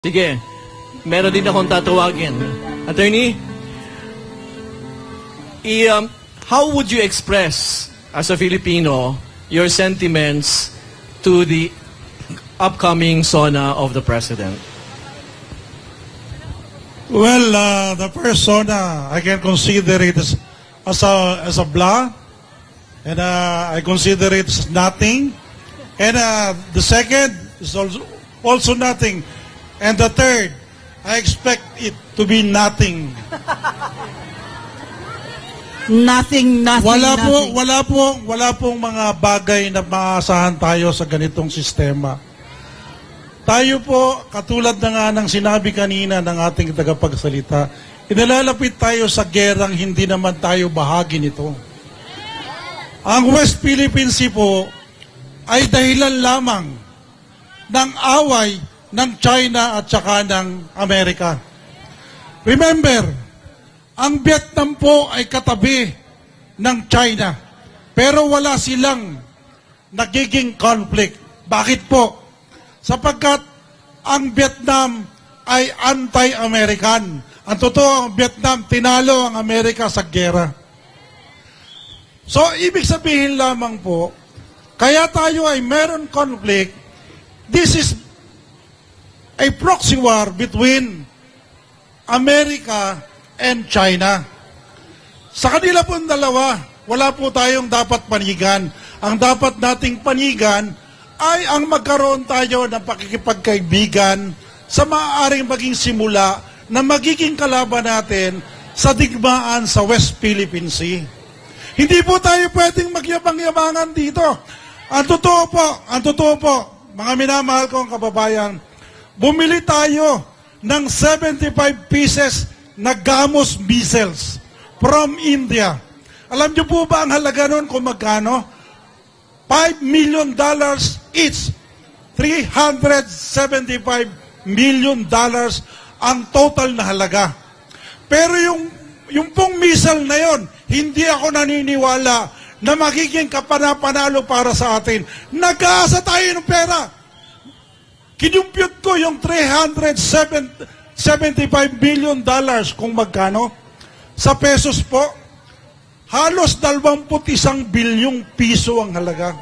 Sige, meron din akong tatawagin. Attorney, how would you express, as a Filipino, your sentiments to the upcoming SONA of the President? Well, the first SONA, I can consider it as a blah, and I consider it as nothing. And the second is also nothing. And the third, I expect it to be nothing. Nothing. Wala pong mga bagay na maasahan tayo sa ganitong sistema. Tayo po, katulad na nga ng sinabi kanina ng ating tagapagsalita, inalalapit tayo sa gerang hindi naman tayo bahagi nito. Ang West Philippine Sea po ay dahilan lamang ng away ng China at saka ng Amerika. Remember, ang Vietnam po ay katabi ng China, pero wala silang nagiging conflict. Bakit po? Sapagkat ang Vietnam ay anti-American. Ang totoo, ang Vietnam, tinalo ang Amerika sa gera. So, ibig sabihin lamang po, kaya tayo ay meron conflict, this is a proxy war between America and China. Sa kanila pong dalawa, wala po tayong dapat panigan. Ang dapat nating panigan ay ang magkaroon tayo ng pakikipagkaibigan sa maaaring maging simula na magiging kalaban natin sa digmaan sa West Philippine Sea. Hindi po tayo pwedeng magyabang-yabangan dito. Ang totoo po, mga minamahal kong kababayan, bumili tayo ng 75 pieces na GAMOS missiles from India. Alam niyo po ba ang halaga nun kung magkano? $5 million each. $375 million ang total na halaga. Pero yung pong missile na yon, hindi ako naniniwala na magiging kapanapanalo para sa atin. Nag-aasa tayo ng pera. Kinumpute ko yung $375 billion kung magkano. Sa pesos po, halos 21 bilyong piso ang halaga.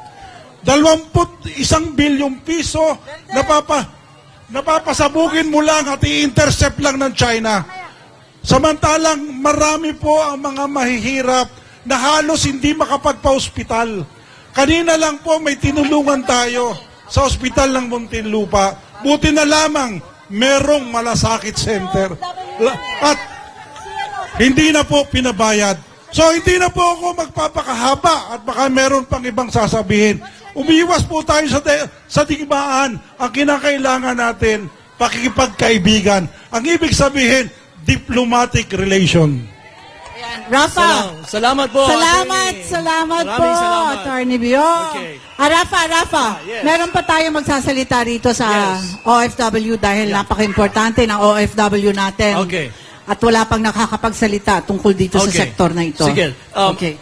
21 bilyong piso, napapasabugin mo lang at i-intercept lang ng China. Samantalang marami po ang mga mahihirap na halos hindi makapagpa-hospital. Kanina lang po may tinulungan tayo sa ospital ng Muntinlupa. Buti na lamang merong malasakit center. At hindi na po pinabayad. So hindi na po ako magpapakahaba at baka meron pang ibang sasabihin. Umiiwas po tayo sa digmaan. Ang kinakailangan natin, pakikipagkaibigan. Ang ibig sabihin, diplomatic relation. Rafa. Salamat po. Salamat po, Attorney Bio. Okay. Rafa, yes. Meron pa tayong magsasalita rito sa OFW dahil napaka-importante ng OFW natin. Okay. At wala pang nakakapagsalita tungkol dito sa sektor na ito. Sige. Okay.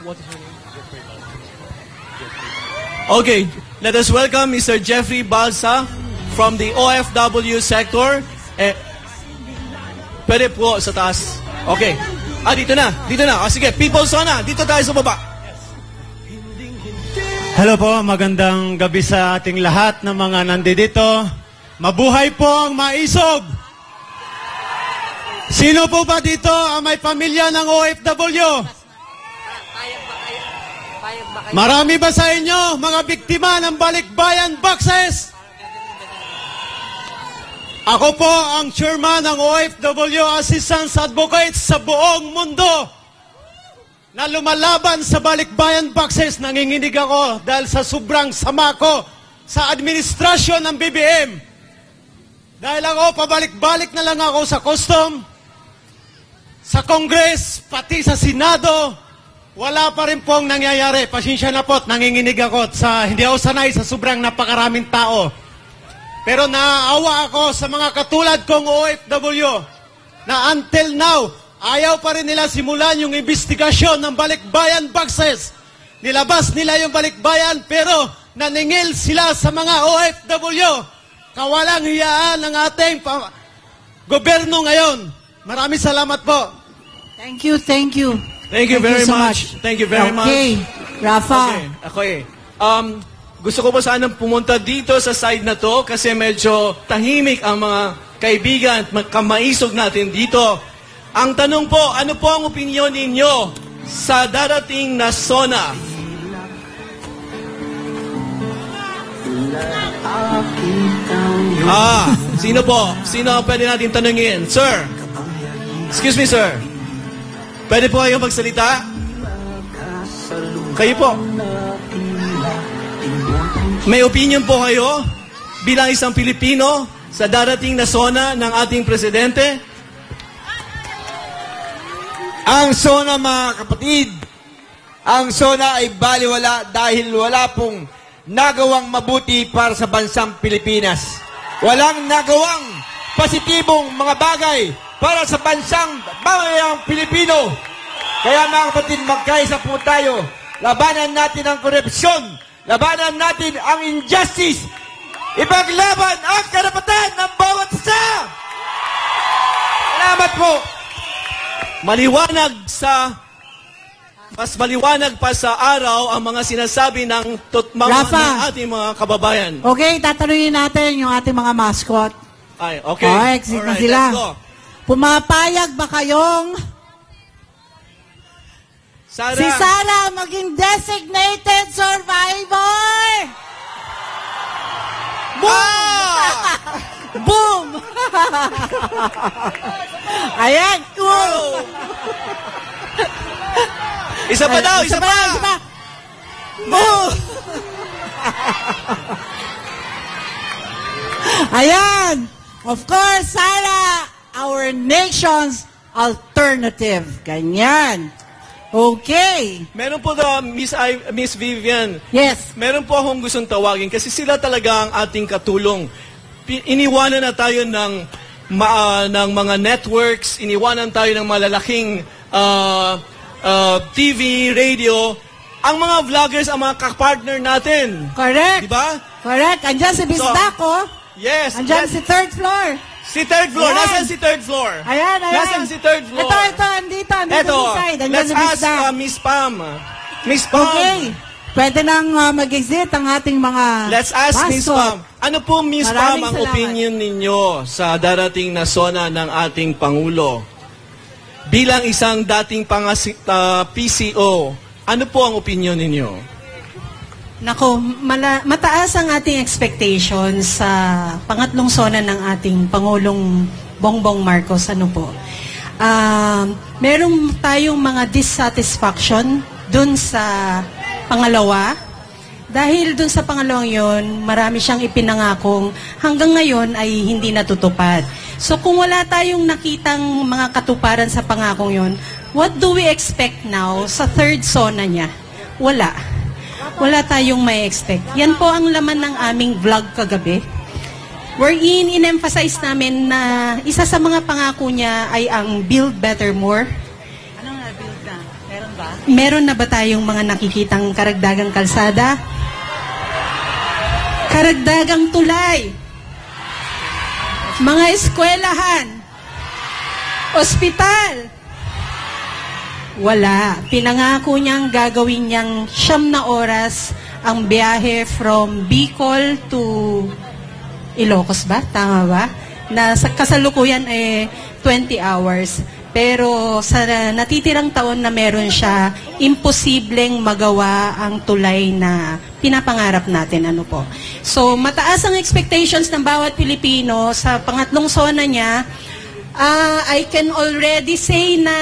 Okay, let us welcome Mr. Jeffrey Balsa from the OFW sector. Pwede po sa taas. Okay. Dito na. Sige, People SONA, dito tayo sa baba. Hello po, magandang gabi sa ating lahat ng mga nandito. Mabuhay po ang maisog! Sino po ba dito ang may pamilya ng OFW? Marami ba sa inyo mga biktima ng balikbayan boxes? Ako po ang chairman ng OFW Assistance Advocates sa buong mundo na lumalaban sa balikbayan boxes. Nanginginig ako dahil sa sobrang sama ko sa administrasyon ng BBM. Dahil ako, pabalik-balik na lang ako sa custom, sa Congress, pati sa Senado, wala pa rin pong nangyayari. Pasensya na po, nanginginig ako sa hindi ako sanay sa sobrang napakaraming tao. Pero naaawa ako sa mga katulad kong OFW na until now, ayaw pa rin nila simulan yung investigasyon ng balikbayan boxes. Nilabas nila yung balikbayan pero naningil sila sa mga OFW. kawalang hiyaan ng ating gobyerno ngayon. Maraming salamat po. Thank you, thank you. Thank you very so much. Thank you very much. Okay, Rafa. Okay. Gusto ko po sanang pumunta dito sa side na to kasi medyo tahimik ang mga kaibigan at kamaisog natin dito. Ang tanong po, ano po ang opinion ninyo sa darating na SONA? Sino po? Sino ang pwede natin tanungin? Sir? Excuse me, sir. Pwede po kayong magsalita? Kayo po. May opinion po kayo bilang isang Pilipino sa darating na SONA ng ating presidente? Ang SONA, mga kapatid, ang SONA ay baliwala dahil wala pong nagawang mabuti para sa bansang Pilipinas. Walang nagawang positibong mga bagay para sa bansang mamayang Pilipino. Kaya mga kapatid, magkaisa po tayo. Labanan natin ang korupsyon. Labanan natin ang injustice. Ipaglaban ang karapatan ng bawat isa. Salamat po. Mas maliwanag pa sa araw ang mga sinasabi ng ating mga kababayan. Okay, tatanungin natin yung ating mga mascot. Ay, okay. Okay, exit na sila. Let's go. Pumapayag ba kayong Sarah. si Sarah maging designated survivor? Boom! Boom! Ayan, cool! Isa pa daw, isa pa! Boom! Ayan! Of course, Sarah, our nation's alternative. Ganyan. Okay. Meron po Miss Vivian. Yes. Meron po akong gustong tawagin kasi sila talaga ang ating katulong. Iniwanan na tayo ng mga networks, iniwanan tayo ng malalaking TV, radio. Ang mga vloggers, ang mga kapartner natin. Correct. Diba? Correct. Andyan si Bisdak, oh. Yes. Andyan yes. si third floor. Si third floor. Ayan. Nasaan si third floor? Ayan. Nasaan si third floor? Ito, andito sa side. Andyan Let's si ask Bisdak. Miss Pam. Miss Pam. Okay. Pwede nang mag-exit ang ating mga Let's ask Miss mascot. Pam. Ano po, Miss Pam, Maraming ang salamat. opinion ninyo sa darating na SONA ng ating Pangulo? Bilang isang dating PCO, ano po ang opinion ninyo? Nako, mataas ang ating expectations sa pangatlong SONA ng ating Pangulong Bongbong Marcos. Ano po? Meron tayong mga dissatisfaction dun sa pangalawa. Dahil dun sa pangalawang yon, marami siyang ipinangakong hanggang ngayon ay hindi natutupad. So kung wala tayong nakitang mga katuparan sa pangakong yon, what do we expect now sa third SONA niya? Wala. Wala tayong may expect. Yan po ang laman ng aming vlog kagabi. Wherein in-emphasize namin na isa sa mga pangako niya ay ang Build Better More. Anong na-build na? Meron ba? Meron na ba tayong mga nakikitang karagdagang kalsada? Karagdagang tulay? Mga eskwelahan? Ospital? Wala. Pinangako niyang gagawin niyang 9 na oras ang biyahe from Bicol to Ilocos ba? Tama ba? Na sa kasalukuyan ay 20 hours. Pero sa natitirang taon na meron siya, imposibleng magawa ang tulay na pinapangarap natin. Ano po? So, mataas ang expectations ng bawat Pilipino sa pangatlong SONA niya. I can already say na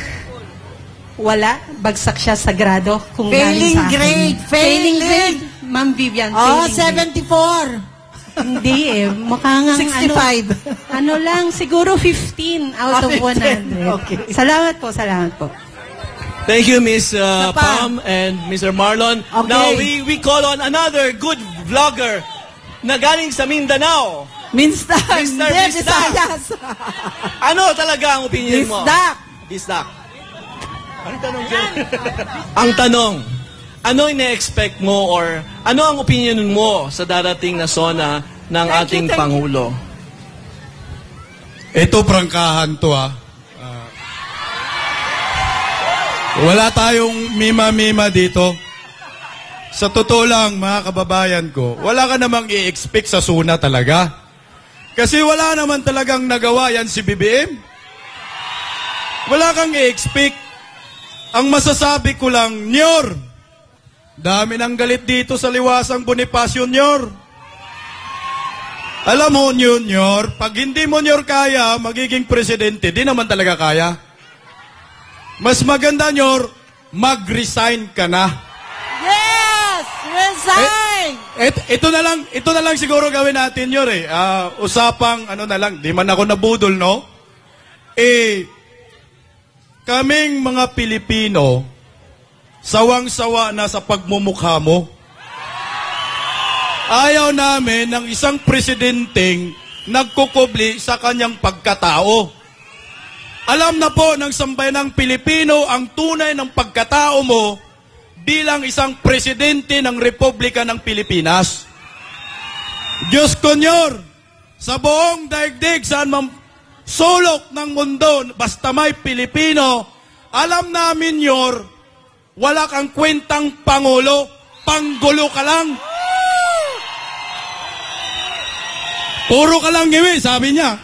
wala, bagsak siya sa grado kung galing sa akin. Grade. Failing grade. Ma'am Vivian, Oh, failing grade. 74. Hindi eh. Mukha nga 65. ano lang, siguro 15 out of 100. Okay. Salamat po, salamat po. Thank you, Miss pa. Pam and Mr. Marlon. Okay. Now, we call on another good vlogger na galing sa Mindanao. Mr. Bisdak. Visayas. Ano talaga ang opinion mo? Bisdak. Bisdak. Ang tanong dyan. Ang tanong, ano ina-expect mo or ano ang opinion mo sa darating na SONA ng ating Pangulo. Ito prangkahan to wala tayong mima-mima dito. Sa totoo lang, mga kababayan ko, wala ka namang i-expect sa SONA talaga. Kasi wala naman talagang nagawa yan si BBM. Wala kang i-expect. Ang masasabi ko lang, Nyor, dami nang galit dito sa liwasang Bonifacio, Nyor. Alam mo, Nyor, pag hindi mo, Nyor, kaya, magiging presidente, di naman talaga kaya. Mas maganda, Nyor, mag-resign ka na. Yes! Resign! Ito na lang siguro gawin natin, Nyor, usapang, na lang, di man ako nabudol, no? Kaming mga Pilipino, sawang-sawa na sa pagmumukha mo. Ayaw namin ng isang presidenteng nagkukubli sa kanyang pagkatao. Alam na po ng sambayanang Pilipino ang tunay ng pagkatao mo bilang isang presidente ng Republika ng Pilipinas. Diyos ko, Nyor, sa buong daigdig saan man sulok ng mundo, basta may Pilipino, alam namin, Nyor, wala kang kwentang Pangulo, panggulo ka lang. Puro ka lang giwi, sabi niya.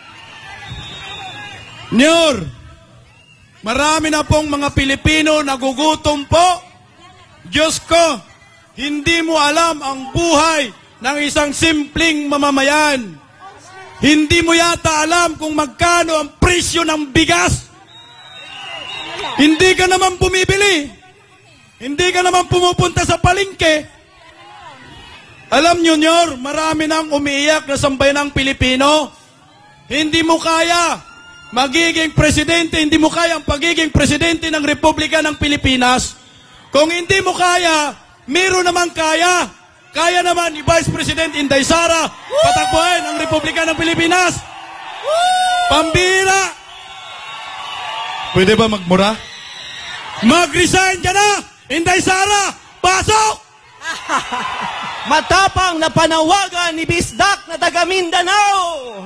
Nyor, marami na pong mga Pilipino nagugutom po. Diyos ko, hindi mo alam ang buhay ng isang simpleng mamamayan. Hindi mo yata alam kung magkano ang presyo ng bigas. Hindi ka naman bumibili. Hindi ka naman pumupunta sa palengke. Alam nyo, Nyor, marami nang umiiyak na sambayanang Pilipino. Hindi mo kaya magiging presidente, hindi mo kaya ang pagiging presidente ng Republika ng Pilipinas. Kung hindi mo kaya, meron naman kaya. Kaya naman ni Vice President Inday Sara patakbuhin ang Republika ng Pilipinas. Pambira! Pwede ba magmura? Mag-resign ka na! Inday Sara! Pasok! Matapang na panawagan ni Bisdak na taga Mindanao.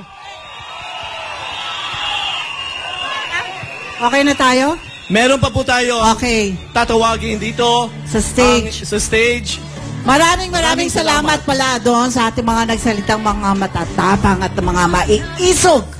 Okay na tayo? Meron pa po tayo Okay. tatawagin dito Sa stage. sa stage. Maraming salamat pala doon sa ating mga nagsalitang mga matatapang at mga maiisog